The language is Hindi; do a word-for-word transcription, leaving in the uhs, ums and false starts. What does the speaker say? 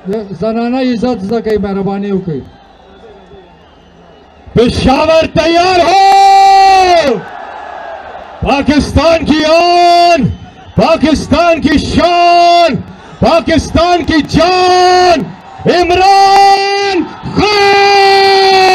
जनाना इज्जत सके मेहरबानी होकर पेशावर तैयार हो। पाकिस्तान की आन, पाकिस्तान की शान, पाकिस्तान की जान, इमरान खान।